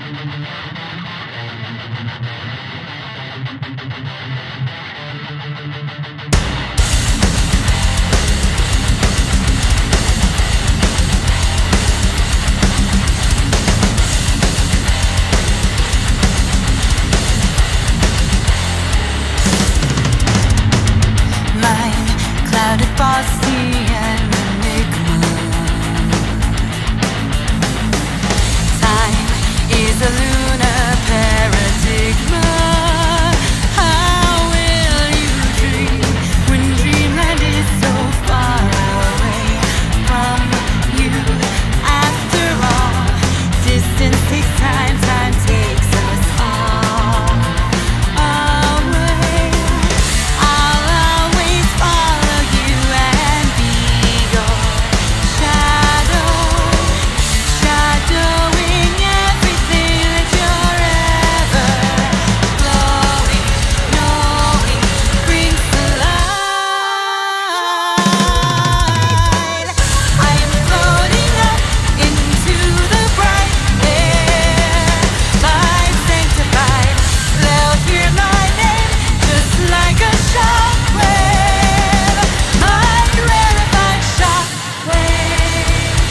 Clouded Bosnian enigma. Time is a lunar paradigma. How will you dream when dreamland is so far away from you? After all, distance takes time, time takes us all away. I'll always follow you and be your shadow, shadowing everything that you're ever glowing, knowing brings to light. I am floating up into the bright air, light sanctified. They'll hear my name just like a shockwave, my rarefied shockwave.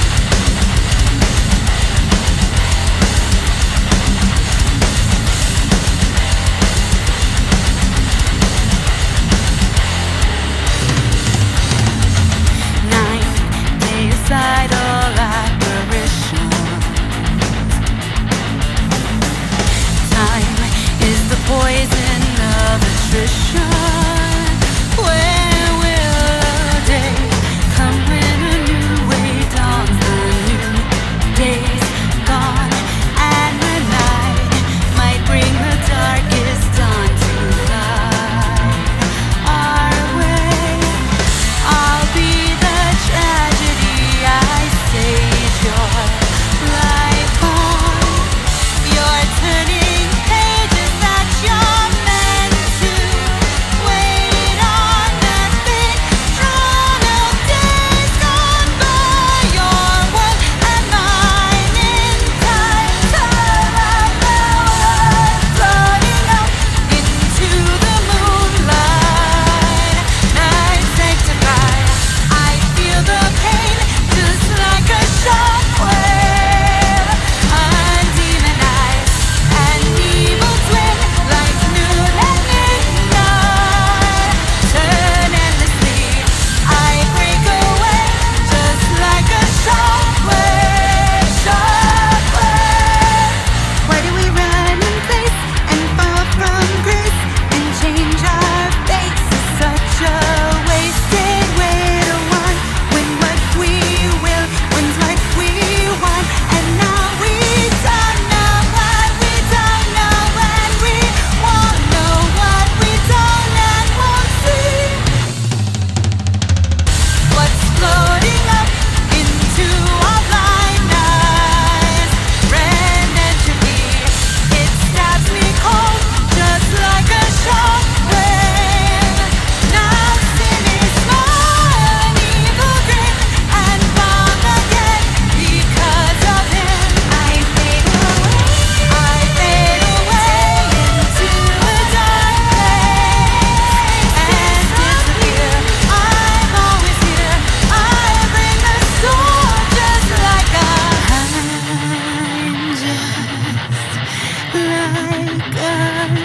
Night, deicidal apparitions. Time is the poison of attrition. Where will a day come when a new way dawns? The new day's gone, and the night might bring the darkest dawn to light our way. I'll be the tragedy I stage your life on. You're turning pages that you're meant to wait on. Nothing drawn of days gone by. You're one and mine in time. Floating up into the moonlight, night sanctified. I feel the pain just like a shockwave. Undemonized, an evil twin like noon and midnight. Turn endlessly, I break away just like a shockwave, shockwave. Why do we run in place and fall from grace and change our fates? Is such a wasted way to want when what we will wins what we want. And now we don't know what we don't know, and we won't know what we don't and won't see. What's floating up into our blind eyes? Red entropy, it stabs me cold just like a shockwave. Now sin is small, an evil grin, and born again because of him. I fade away into a dark place and disappear. I'm always here. I bring the soul just like I'm just like a